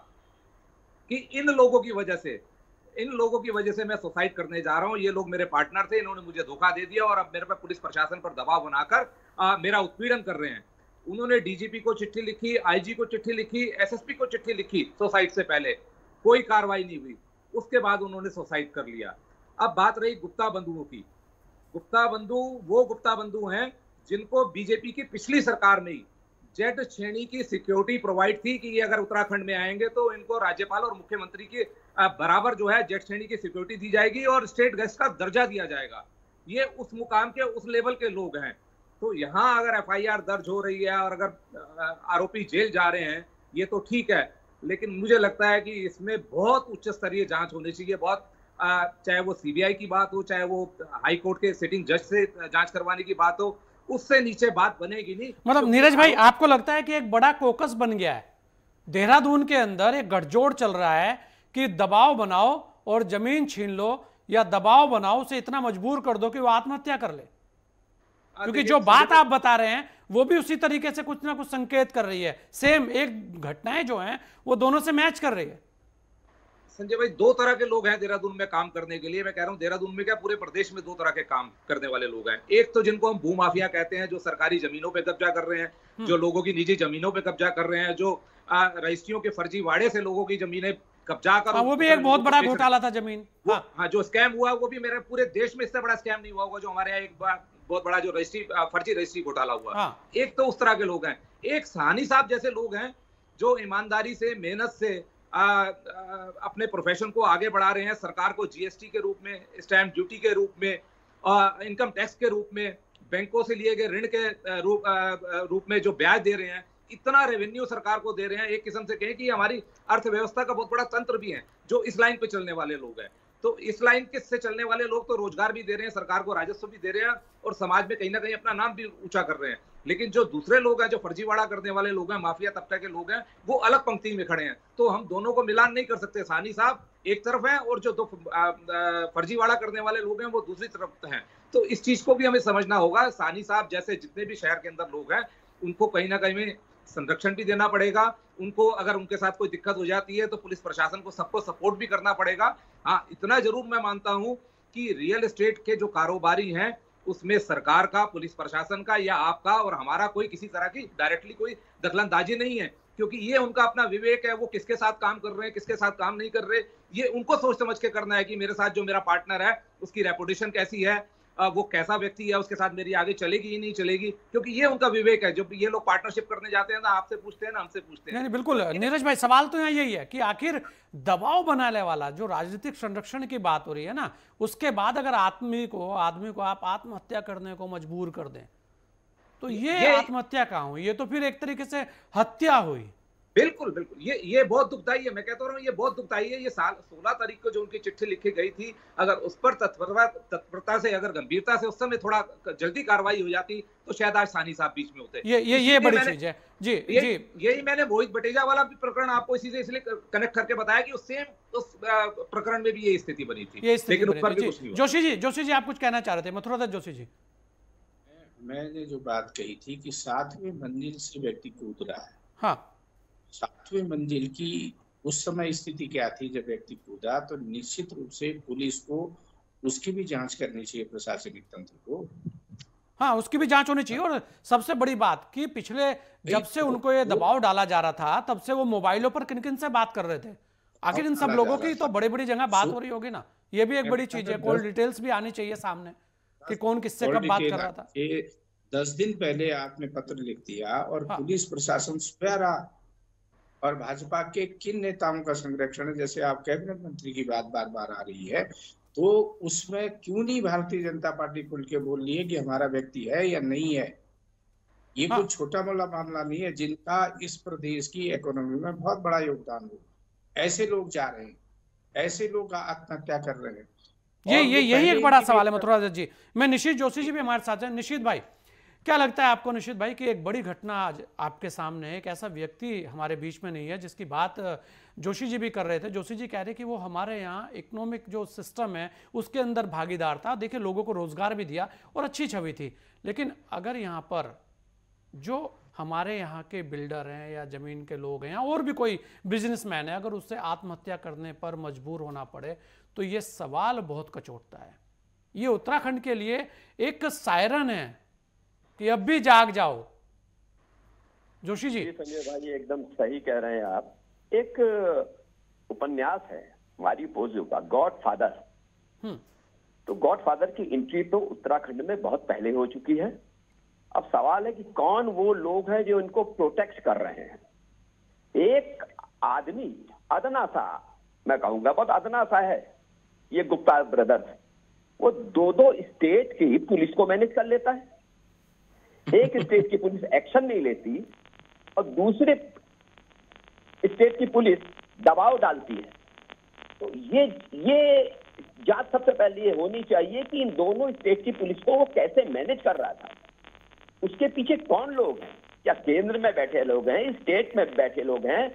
कि इन लोगों की वजह से इन लोगों की वजह से मैं सुसाइड करने जा रहा हूं, ये लोग मेरे पार्टनर थे, इन्होंने मुझे धोखा दे दिया और अब मेरे पर पुलिस प्रशासन पर दबाव बनाकर आ, मेरा उत्पीड़न कर रहे हैं। उन्होंने डीजीपी को चिट्ठी लिखी, आईजी को चिट्ठी लिखी, एसएसपी को चिट्ठी लिखी सुसाइड से पहले, कोई कार्रवाई नहीं हुई। उसके बाद उन्होंने सुसाइड कर लिया। अब बात रही गुप्ता बंधुओं की। गुप्ता बंधु वो गुप्ता बंधु हैं जिनको बीजेपी की पिछली सरकार में ही जेड श्रेणी की सिक्योरिटी प्रोवाइड थी कि ये अगर उत्तराखंड में आएंगे तो इनको राज्यपाल और मुख्यमंत्री की बराबर जो है जेड श्रेणी की सिक्योरिटी दी जाएगी और स्टेट गेस्ट का दर्जा दिया जाएगा। ये उस मुकाम के, उस लेवल के लोग हैं। तो यहाँ अगर एफआईआर दर्ज हो रही है और अगर आरोपी जेल जा रहे हैं, ये तो ठीक है, लेकिन मुझे लगता है कि इसमें बहुत उच्च स्तरीय जांच होनी चाहिए। बहुत चाहे वो सीबीआई की बात हो, चाहे वो हाई कोर्ट के सिटिंग जज से जांच करवाने की बात हो, उससे नीचे बात बनेगी नहीं। मतलब नीरज भाई, आपको लगता है कि एक बड़ा कोकस बन गया है देहरादून के अंदर, एक गठजोड़ चल रहा है कि दबाव बनाओ और जमीन छीन लो, या दबाव बनाओ उसे इतना मजबूर कर दो कि वो आत्महत्या कर ले? क्योंकि जो बात आप बता रहे हैं वो भी उसी तरीके से कुछ ना कुछ संकेत कर रही है। सेम एक घटनाएं जो हैं वो दोनों से मैच कर रही है। संजय भाई, दो तरह के लोग हैं देहरादून में काम करने के लिए। मैं कह रहा हूं देहरादून में क्या, पूरे प्रदेश में दो तरह के काम करने वाले लोग हैं। एक तो जिनको हम भूमाफिया कहते हैं, जो सरकारी जमीनों पे कब्जा कर रहे हैं, जो लोगों की निजी जमीनों पे कब्जा कर रहे हैं, जो रजिस्ट्रियों के फर्जी वाड़े से लोगों की जमीनें कब्जा कर, वो भी एक बहुत बड़ा घोटाला था जमीन। हाँ, जो स्कैम हुआ वो भी मेरे पूरे देश में इससे बड़ा स्कैम नहीं हुआ होगा जो हमारे यहाँ एक बहुत बड़ा जो रजिस्ट्री फर्जी रजिस्ट्री घोटाला हुआ। हाँ। एक तो उस तरह के लोग हैं। एक साहनी साहब जैसे लोग हैं जो ईमानदारी से, मेहनत से आ, आ, अपने प्रोफेशन को आगे बढ़ा रहे हैं। सरकार को जीएसटी के रूप में, स्टैंप ड्यूटी के रूप में, आ, इनकम टैक्स के रूप में, बैंकों से लिए गए ऋण के रूप रूप में जो ब्याज दे रहे हैं, इतना रेवेन्यू सरकार को दे रहे हैं। एक किस्म से कहें कि हमारी अर्थव्यवस्था का बहुत बड़ा तंत्र भी है जो इस लाइन पे चलने वाले लोग हैं। तो इस लाइन के से चलने वाले लोग तो रोजगार भी दे रहे हैं, सरकार को राजस्व भी दे रहे हैं और समाज में कहीं ना कहीं अपना नाम भी ऊंचा कर रहे हैं। लेकिन जो दूसरे लोग हैं, जो फर्जीवाड़ा करने वाले लोग हैं, माफिया तबके के लोग हैं, वो अलग पंक्ति में खड़े हैं। तो हम दोनों को मिलान नहीं कर सकते। साहनी साहब एक तरफ है और जो दो फर्जीवाड़ा करने वाले लोग हैं वो दूसरी तरफ हैं। तो इस चीज को भी हमें समझना होगा। साहनी साहब जैसे जितने भी शहर के अंदर लोग हैं उनको कहीं ना कहीं में संरक्षण भी देना पड़ेगा। उनको अगर उनके साथ कोई दिक्कत हो जाती है तो पुलिस प्रशासन को सबको सपोर्ट भी करना पड़ेगा। हाँ, इतना जरूर मैं मानता हूं कि रियल एस्टेट के जो कारोबारी हैं उसमें सरकार का, पुलिस प्रशासन का या आपका और हमारा कोई किसी तरह की डायरेक्टली कोई दखलंदाजी नहीं है। क्योंकि ये उनका अपना विवेक है, वो किसके साथ काम कर रहे हैं, किसके साथ काम नहीं कर रहे, ये उनको सोच समझ के करना है कि मेरे साथ जो मेरा पार्टनर है उसकी रेपुटेशन कैसी है, वो कैसा व्यक्ति है, उसके साथ मेरी आगे चलेगी ही नहीं चलेगी, क्योंकि ये उनका विवेक है। जब ये लोग पार्टनरशिप करने जाते हैं ना, आपसे पूछते हैं ना, हमसे पूछते हैं। नहीं बिल्कुल नीरज भाई, सवाल तो यहाँ यही है कि आखिर दबाव बनाने वाला जो राजनीतिक संरक्षण की बात हो रही है ना, उसके बाद अगर आदमी को आदमी को आप आत्महत्या करने को मजबूर कर दें तो ये, ये आत्महत्या कहाँ हुई? ये तो फिर एक तरीके से हत्या हुई। बिल्कुल बिल्कुल, ये ये बहुत दुखदाई है। मैं कहता रहा हूँ ये बहुत दुखदाई है। ये साल सोलह तारीख को जो उनकी चिट्ठी लिखी गई थी, अगर उस पर तत्परता तत्परता से, अगर गंभीरता से उस समय थोड़ा जल्दी कार्रवाई हो जाती तो शायद आज सानी साहब बीच में होते। ये ये ये बड़ी चीज है जी जी। यही मैंने मोहित बटेजा वाला भी प्रकरण आपको इसी से इसलिए कनेक्ट करके बताया कि उस सेम उस प्रकरण में भी ये स्थिति बनी थी, लेकिन उस पर भी कुछ नहीं हुआ। जोशी जी, जोशी जी आप कुछ कहना चाह रहे थे? मथुरा दत्त जोशी जी। मैंने जो बात कही थी कि सातवें मंजिल से व्यक्ति कूद रहा है। हाँ, सातवें मंजिल की उस समय स्थिति क्या थी जब व्यक्ति कूदा, तो निश्चित रूप से पुलिस को उसकी भी जांच करनी चाहिए, प्रशासनिक तंत्र को। हाँ, उसकी भी जांच होनी चाहिए। और सबसे बड़ी बात कि पिछले जब से उनको ये दबाव डाला जा रहा था, तब से वो मोबाइलों पर किन किन से बात कर रहे थे? आखिर इन सब लोगों की तो बड़ी बड़ी जगह बात हो रही होगी ना। ये भी एक बड़ी चीज है, कॉल डिटेल्स भी आनी चाहिए सामने कि कौन किससे कब बात कर रहा था। दस दिन पहले आपने पत्र लिख दिया और हाँ। पुलिस प्रशासन सोया रहा और भाजपा के किन नेताओं का संरक्षण है, जैसे आप कैबिनेट मंत्री की बात बार बार आ रही है, तो उसमें क्यों नहीं भारतीय जनता पार्टी खुल के बोल रही है कि हमारा व्यक्ति है या नहीं है? ये हाँ। कोई छोटा मोटा मामला नहीं है, जिनका इस प्रदेश की इकोनॉमी में बहुत बड़ा योगदान हो। ऐसे लोग जा रहे हैं, ऐसे लोग आत्महत्या कर रहे हैं। ये ये यही एक बड़ा सवाल है मथुरा दत्त जी। मैं निशित जोशी जी भी हमारे साथ हैं। निशित भाई, क्या लगता है आपको निशित भाई कि एक बड़ी घटना आज आपके सामने है? एक ऐसा व्यक्ति हमारे बीच में नहीं है जिसकी बात जोशी जी भी कर रहे थे। जोशी जी कह रहे कि वो हमारे यहाँ इकोनॉमिक जो सिस्टम है उसके अंदर भागीदार था। देखिए, लोगों को रोजगार भी दिया और अच्छी छवि थी। लेकिन अगर यहाँ पर जो हमारे यहाँ के बिल्डर हैं या जमीन के लोग हैं और भी कोई बिजनेसमैन है, अगर उससे आत्महत्या करने पर मजबूर होना पड़े तो ये सवाल बहुत कचोटता है। ये उत्तराखंड के लिए एक सायरन है कि अब भी जाग जाओ। जोशी जी। संजय भाई एकदम सही कह रहे हैं आप। एक उपन्यास है मारी पोजू का, गॉड फादर। तो गॉड फादर की एंट्री तो उत्तराखंड में बहुत पहले हो चुकी है। अब सवाल है कि कौन वो लोग हैं जो इनको प्रोटेक्ट कर रहे हैं। एक आदमी अदना सा, मैं कहूंगा बहुत अदना सा है, ये गुप्ता ब्रदर्स। वो दो दो स्टेट की पुलिस को मैनेज कर लेता है। एक स्टेट की पुलिस एक्शन नहीं लेती और दूसरे स्टेट की पुलिस दबाव डालती है। तो ये ये जांच सबसे पहले ये होनी चाहिए कि इन दोनों स्टेट की पुलिस को वो कैसे मैनेज कर रहा था, उसके पीछे कौन लोग हैं। क्या केंद्र में बैठे लोग हैं, स्टेट में बैठे लोग हैं,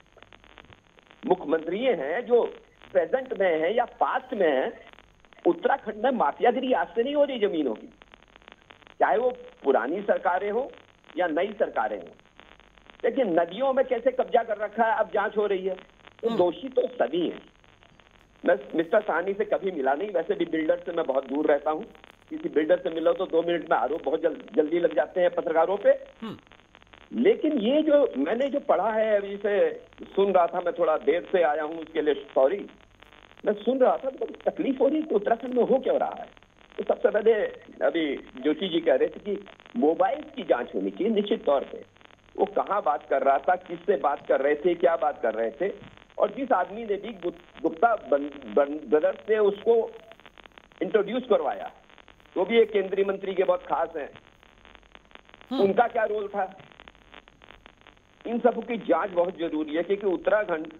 मुख्यमंत्री हैं जो प्रेजेंट में हैं या पास्ट में हैं। उत्तराखंड में माफियागिरी आज से नहीं हो रही जमीनों की, चाहे वो पुरानी सरकारें हो या नई सरकारें हो। लेकिन नदियों में कैसे कब्जा कर रखा है, अब जांच हो रही है। तो दोषी तो सभी हैं। मैं मिस्टर साहनी से कभी मिला नहीं, वैसे भी बिल्डर से मैं बहुत दूर रहता हूं। किसी बिल्डर से मिलो तो दो मिनट में आरोप बहुत जल, जल्दी लग जाते हैं पत्रकारों पे। लेकिन ये जो मैंने जो पढ़ा है, अभी से सुन रहा था, मैं थोड़ा देर से आया हूं उसके लिए सॉरी। मैं सुन रहा था तो तकलीफ हो रही कि उत्तराखंड में हो क्या रहा है। तो सबसे पहले अभी जोशी जी कह रहे थे कि मोबाइल की जांच होनी चाहिए निश्चित तौर पे। वो कहाँ बात कर रहा था, किससे बात कर रहे थे, क्या बात कर रहे थे। और जिस आदमी ने भी गुप्ता ब्रदर्स ने उसको इंट्रोड्यूस करवाया, वो भी एक केंद्रीय मंत्री के बहुत खास हैं, उनका क्या रोल था। इन सब की जांच बहुत जरूरी है क्योंकि उत्तराखंड।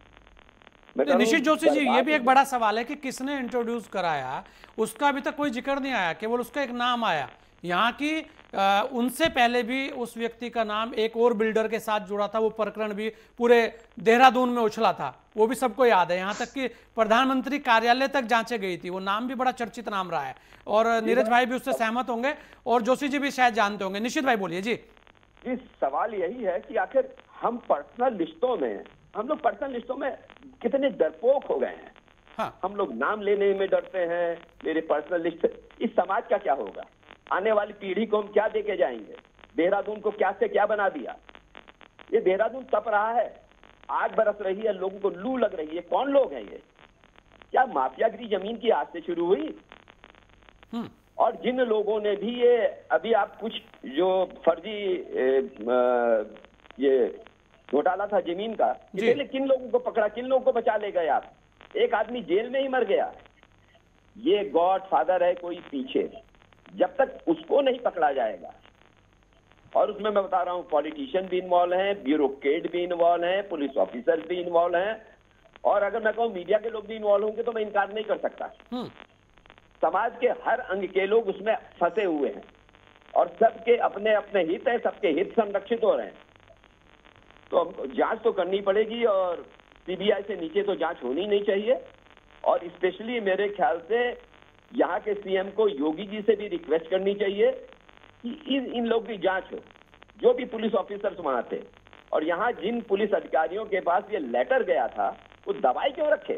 निशित जोशी जी, ये भी एक बड़ा सवाल है कि किसने इंट्रोड्यूस कराया, उसका अभी तक कोई जिक्र नहीं आया, केवल उसका एक नाम आया। यहाँ की आ, उनसे पहले भी उस व्यक्ति का नाम एक और बिल्डर के साथ जुड़ा था। वो प्रकरण भी पूरे देहरादून में उछला था, वो भी सबको याद है। यहाँ तक कि प्रधानमंत्री कार्यालय तक जांचे गई थी। वो नाम भी बड़ा चर्चित नाम रहा है और नीरज भाई भी उससे सहमत होंगे और जोशी जी भी शायद जानते होंगे। निशित भाई बोलिए जी। जी, सवाल यही है कि आखिर हम पर्सनल लिस्टों में हम लोग पर्सनल लिस्टों में कितने डरपोक हो गए हैं। हाँ। हम लोग नाम लेने में डरते हैं, मेरे पर्सनल लिस्ट। इस समाज का क्या होगा, आने वाली पीढ़ी को हम क्या दे के जाएंगे, देहरादून को क्या से क्या बना दिया। ये देहरादून तप रहा है, आग बरस रही है, लोगों को लू लग रही है। कौन लोग हैं ये? क्या माफियागिरी जमीन की आज से शुरू हुई? और जिन लोगों ने भी ये अभी आप कुछ जो फर्जी ए, आ, ये घोटाला था जमीन का, इसलिए किन लोगों को पकड़ा, किन लोगों को बचा ले गए आप? एक आदमी जेल में ही मर गया। ये गॉड फादर है कोई पीछे, जब तक उसको नहीं पकड़ा जाएगा। और उसमें मैं बता रहा हूँ पॉलिटिशियन भी इन्वॉल्व हैं, ब्यूरोक्रेट भी इन्वॉल्व हैं, पुलिस ऑफिसर भी इन्वॉल्व हैं, और अगर मैं कहूँ मीडिया के लोग भी इन्वॉल्व होंगे तो मैं इनकार नहीं कर सकता। समाज के हर अंग के लोग उसमें फंसे हुए हैं और सबके अपने अपने हित है, सबके हित संरक्षित हो रहे हैं। तो हमको जांच तो करनी पड़ेगी और सीबीआई से नीचे तो जांच होनी नहीं चाहिए। और स्पेशली मेरे ख्याल से यहाँ के सीएम को योगी जी से भी रिक्वेस्ट करनी चाहिए कि इन इन लोग की जांच हो, जो भी पुलिस ऑफिसर्स वहां थे। और यहाँ जिन पुलिस अधिकारियों के पास ये लेटर गया था वो दबाई क्यों रखे?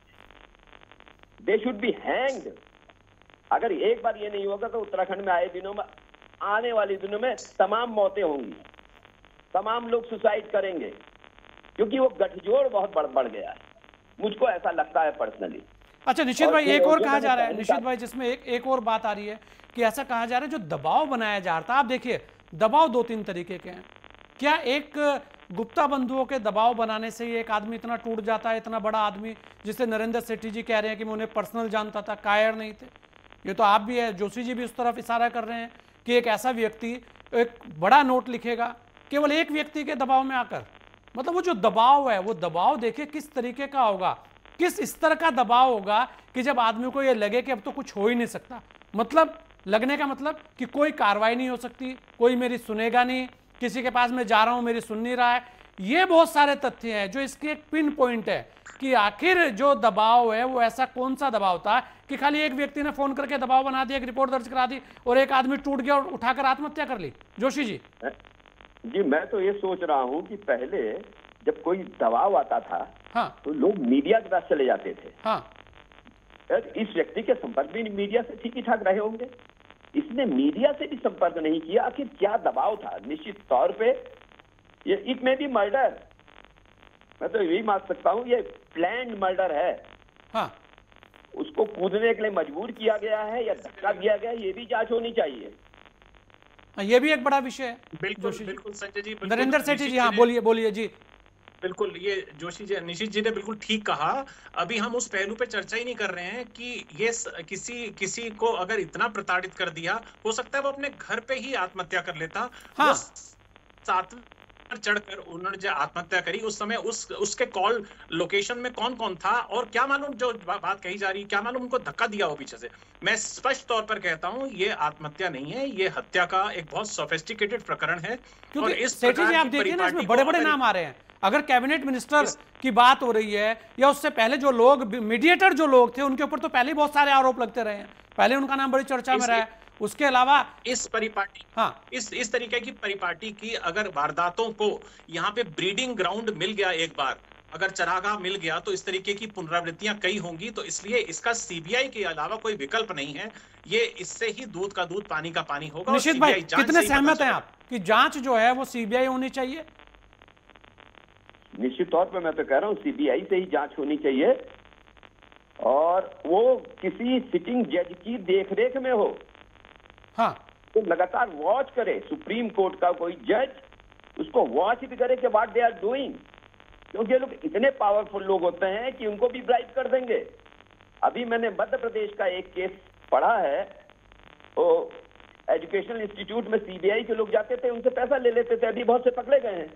They should be hanged. अगर एक बार ये नहीं होगा तो उत्तराखंड में आए दिनों में, आने वाले दिनों में तमाम मौतें होंगी, तमाम लोग सुसाइड करेंगे, क्योंकि वो गठजोड़ बहुत बढ़ बढ़ गया है। मुझको ऐसा लगता है पर्सनली। अच्छा निशित भाई, एक और कहा जा रहा है निशित भाई, जिसमें एक एक और बात आ रही है कि ऐसा कहा जा रहा है जो दबाव बनाया जा रहा था। आप देखिए दबाव दो तीन तरीके के हैं। क्या एक गुप्ता बंधुओं के दबाव बनाने से ही एक आदमी इतना टूट जाता है, इतना बड़ा आदमी जिसे नरेंद्र सेठी जी कह रहे हैं कि मैं उन्हें पर्सनल जानता था, कायर नहीं थे। ये तो आप भी है, जोशी जी भी उस तरफ इशारा कर रहे हैं कि एक ऐसा व्यक्ति एक बड़ा नोट लिखेगा केवल एक व्यक्ति के दबाव में आकर। मतलब वो जो दबाव है वो दबाव देखिए किस तरीके का होगा, किस स्तर का दबाव होगा कि जब आदमी को ये लगे कि अब तो कुछ हो ही नहीं सकता। मतलब लगने का मतलब कि कोई कार्रवाई नहीं हो सकती, कोई मेरी सुनेगा नहीं, किसी के पास मैं जा रहा हूं मेरी सुन नहीं रहा है। ये बहुत सारे तथ्य हैं जो इसकी एक पिन पॉइंट है कि आखिर जो दबाव है वो ऐसा कौन सा दबाव था कि खाली एक व्यक्ति ने फोन करके दबाव बना दिया, एक रिपोर्ट दर्ज करा दी और एक आदमी टूट गया और उठाकर आत्महत्या कर ली। जोशी जी जी, मैं तो ये सोच रहा हूं कि पहले जब कोई दबाव आता था, हाँ, तो लोग मीडिया के पास चले जाते थे। हाँ, इस व्यक्ति के संपर्क भी मीडिया से ठीक ही ठाक रहे होंगे, इसने मीडिया से भी संपर्क नहीं किया। आखिर क्या दबाव था? निश्चित तौर पे ये इट में भी मर्डर, मैं तो यही मान सकता हूँ ये प्लान्ड मर्डर है। हाँ, उसको कूदने के लिए मजबूर किया गया है या धक्का दिया गया, ये भी जांच होनी चाहिए। ये भी एक बड़ा विषय है। बिल्कुल बिल्कुल संजय जी, नरेंद्र सेठी जी, हाँ बोलिए बोलिए जी। बिल्कुल, ये जोशी जी निशित जी ने बिल्कुल ठीक कहा। अभी हम उस पहलू पे चर्चा ही नहीं कर रहे हैं कि ये किसी किसी को अगर इतना प्रताड़ित कर दिया, हो सकता है वो अपने घर पे ही आत्महत्या कर लेता। हाँ, सातवें पर चढ़कर उन्होंने जो आत्महत्या करी उस समय उस उसके कॉल लोकेशन में कौन कौन था और क्या मालूम जो बात कही जा रही, क्या मालूम उनको धक्का दिया हो पीछे से। मैं स्पष्ट तौर पर कहता हूं ये आत्महत्या नहीं है, ये हत्या का एक बहुत सोफिस्टिकेटेड प्रकरण है। और इस सेठी जी आप देखिए ना, इसमें बड़े बड़े नाम आ रहे हैं। अगर कैबिनेट मिनिस्टर की बात हो रही है या उससे पहले जो लोग मीडिएटर जो लोग थे उनके ऊपर तो पहले ही बहुत सारे आरोप लगते रहे हैं, पहले उनका नाम बड़ी चर्चा में रहा है। उसके अलावा इस परिपाटी, हाँ, इस इस तरीके की परिपाटी की अगर वारदातों को यहाँ पे ब्रीडिंग ग्राउंड मिल गया, एक बार अगर चरागाह मिल गया तो इस तरीके की पुनरावृत्तियां कई होंगी। तो इसलिए इसका सीबीआई के अलावा कोई विकल्प नहीं है, ये इससे ही दूध का दूध पानी का पानी होगा। निशित भाई कितने सहमत हैं आप कि जांच जो है वो सीबीआई होनी चाहिए? निश्चित तौर पर मैं तो कह रहा हूँ सीबीआई से ही जांच होनी चाहिए और वो किसी सिटिंग जज की देखरेख में हो। हाँ, तो लगातार वॉच करे, सुप्रीम कोर्ट का कोई जज उसको वॉच भी करे कि व्हाट दे आर डूइंग, क्योंकि लोग इतने पावरफुल लोग होते हैं कि उनको भी ब्राइब कर देंगे। अभी मैंने मध्य प्रदेश का एक केस पढ़ा है, तो एजुकेशनल इंस्टीट्यूट में सीबीआई के लोग जाते थे, उनसे पैसा ले लेते थे, अभी बहुत से पकड़े गए हैं।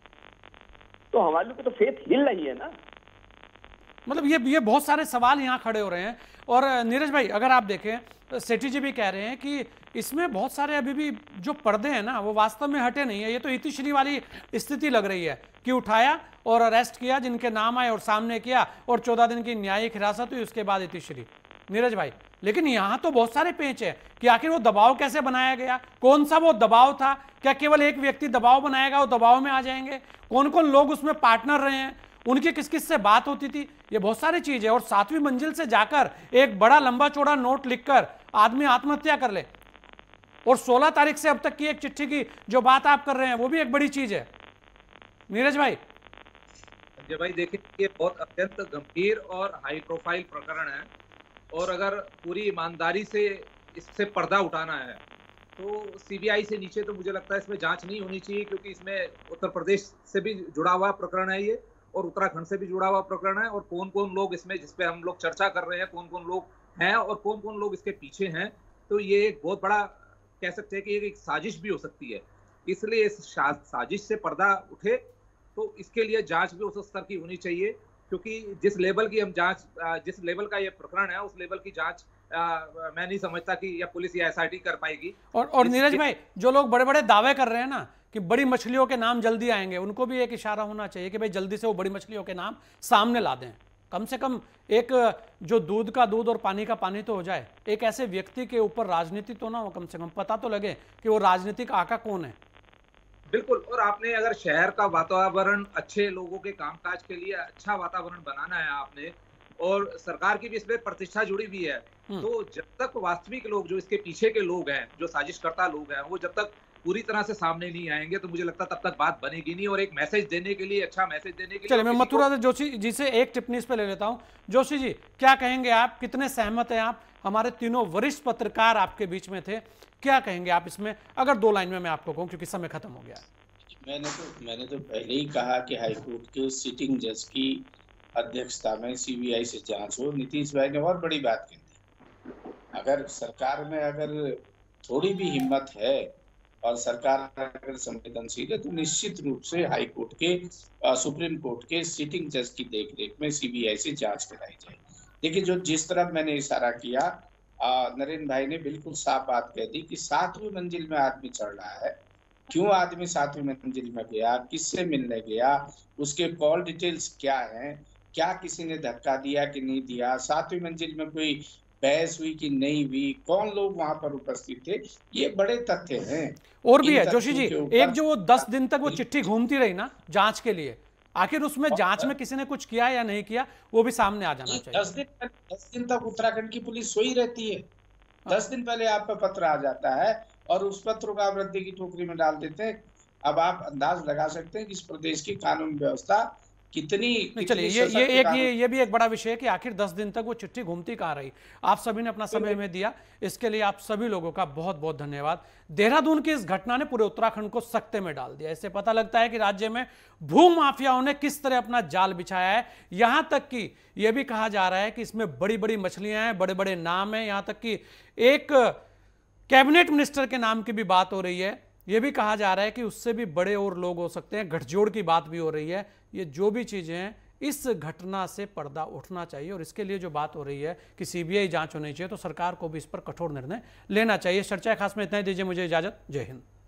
तो हमारे लोग को तो फेथ हिल रही है ना। मतलब ये ये बहुत सारे सवाल यहाँ खड़े हो रहे हैं। और नीरज भाई अगर आप देखें, सेठी जी भी कह रहे हैं कि इसमें बहुत सारे अभी भी जो पर्दे हैं ना वो वास्तव में हटे नहीं है। ये तो इतिश्री वाली स्थिति लग रही है कि उठाया और अरेस्ट किया, जिनके नाम आए और सामने किया और चौदह दिन की न्यायिक हिरासत हुई, उसके बाद इतिश्री। नीरज भाई लेकिन यहाँ तो बहुत सारे पेंच है कि आखिर वो दबाव कैसे बनाया गया, कौन सा वो दबाव था, क्या केवल एक व्यक्ति दबाव बनाएगा वो दबाव में आ जाएंगे, कौन कौन लोग उसमें पार्टनर रहे हैं, उनकी किस किस से बात होती थी, ये बहुत सारी चीज है। और सातवीं मंजिल से जाकर एक बड़ा लंबा चौड़ा नोट लिखकर आदमी आत्महत्या कर ले, और सोलह तारीख से अब तक की एक चिट्ठी की जो बात आप कर रहे हैं वो भी एक बड़ी चीज है। नीरज भाई। संजय भाई देखिए, ये बहुत अत्यंत गंभीर और हाई प्रोफाइल प्रकरण है, और अगर पूरी ईमानदारी से इससे पर्दा उठाना है तो सीबीआई से नीचे तो मुझे लगता है इसमें जांच नहीं होनी चाहिए, क्योंकि इसमें उत्तर प्रदेश से भी जुड़ा हुआ प्रकरण है ये, और उत्तराखंड से भी जुड़ा हुआ प्रकरण है, और कौन कौन लोग इसमें, जिसपे हम लोग चर्चा कर रहे हैं, कौन कौन लोग हैं और कौन कौन लोग इसके पीछे हैं, तो ये एक बहुत बड़ा कह सकते हैं कि एक साजिश भी हो सकती है। इसलिए इस साजिश से पर्दा उठे तो इसके लिए जांच भी उस स्तर की होनी चाहिए, क्योंकि जिस लेवल की हम जांच, जिस लेवल का ये प्रकरण है, उस लेवल की जांच आ, मैं नहीं समझता कि या पुलिस या एसआईटी कर पाएगी। और और नीरज भाई, जो लोग बड़े बड़े दावे कर रहे हैं ना कि बड़ी मछलियों के नाम जल्दी आएंगे, उनको भी एक इशारा होना चाहिए कि भाई जल्दी से वो बड़ी मछलियों के नाम सामने ला दें। कम से कम एक जो दूध का दूध और पानी का पानी तो हो जाए, एक ऐसे व्यक्ति के ऊपर राजनीति तो ना हो, कम से कम पता तो लगे कि वो राजनीतिक आका कौन है। बिल्कुल, और आपने अगर शहर का वातावरण, अच्छे लोगों के कामकाज के लिए अच्छा वातावरण बनाना है आपने, और सरकार की भी इसमें प्रतिष्ठा जुड़ी हुई है, तो जब तक वास्तविक लोग, जो इसके पीछे के लोग हैं, जो साजिशकर्ता लोग हैं, वो जब तक पूरी तरह से सामने नहीं आएंगे तो मुझे लगता तब तक बात बनेगी नहीं। और एक मैसेज देने के लिए, अच्छा मैसेज देने के लिए, चलिए मैं मथुरा जोशी जी से एक टिप्पणी इस पे ले लेता हूं। जोशी जी, क्या कहेंगे आप, कितने सहमत हैं आप? हमारे तीनों वरिष्ठ पत्रकार आपके बीच में थे, क्या कहेंगे आप इसमें, अगर दो लाइन में मैं आपको कहूं, क्योंकि समय खत्म हो गया। मैंने तो मैंने तो पहले ही कहा कि हाईकोर्ट के सिटिंग जज की अध्यक्षता में सीबीआई से जांच हो। नीतीश भाई ने और बड़ी बात कही, अगर सरकार में अगर थोड़ी भी हिम्मत है और सरकार अगर संवेदनशील है तो निश्चित रूप से हाई कोर्ट के, सुप्रीम कोर्ट के सिटिंग जज की देखरेख में सीबीआई से जांच कराई जाए। देखिए, जो जिस तरह मैंने इशारा किया, नरेंद्र भाई ने बिल्कुल साफ बात कह दी कि सातवीं मंजिल में आदमी चढ़ रहा है, क्यों आदमी सातवीं मंजिल में गया, किससे मिलने गया, उसके कॉल डिटेल्स क्या हैं, क्या किसी ने धक्का दिया कि नहीं दिया, सातवीं मंजिल में कोई बहस हुई कि नहीं हुई, कौन लोग वहां पर उपस्थित थे, ये बड़े तथ्य हैं। और भी है जोशी जी, एक जो वो दस दिन तक वो चिट्ठी घूमती रही ना जांच के लिए, आखिर उसमें जांच में किसी ने कुछ किया या नहीं किया, वो भी सामने आ जाना चाहिए। दस दिन दस दिन तक उत्तराखंड की पुलिस सोई रहती है। दस दिन पहले आपका पत्र आ जाता है और उस पत्र को आप रद्दी की टोकरी में डाल देते हैं। अब आप अंदाज लगा सकते हैं कि इस प्रदेश की कानून व्यवस्था कितनी, चलिए ये ये एक ये ये भी एक बड़ा विषय है कि आखिर दस दिन तक वो चिट्ठी घूमती कहाँ रही। आप सभी ने अपना समय में दिया, इसके लिए आप सभी लोगों का बहुत बहुत धन्यवाद। देहरादून की इस घटना ने पूरे उत्तराखंड को सकते में डाल दिया। इससे पता लगता है कि राज्य में भू माफियाओं ने किस तरह अपना जाल बिछाया है। यहां तक कि यह भी कहा जा रहा है कि इसमें बड़ी बड़ी मछलियां हैं, बड़े बड़े नाम हैं, यहां तक कि एक कैबिनेट मिनिस्टर के नाम की भी बात हो रही है। यह भी कहा जा रहा है कि उससे भी बड़े और लोग हो सकते हैं, गठजोड़ की बात भी हो रही है। ये जो भी चीजें हैं, इस घटना से पर्दा उठना चाहिए, और इसके लिए जो बात हो रही है कि सीबीआई जांच होनी चाहिए, तो सरकार को भी इस पर कठोर निर्णय लेना चाहिए। चर्चा खास में इतना ही, दीजिए मुझे इजाजत। जय हिंद।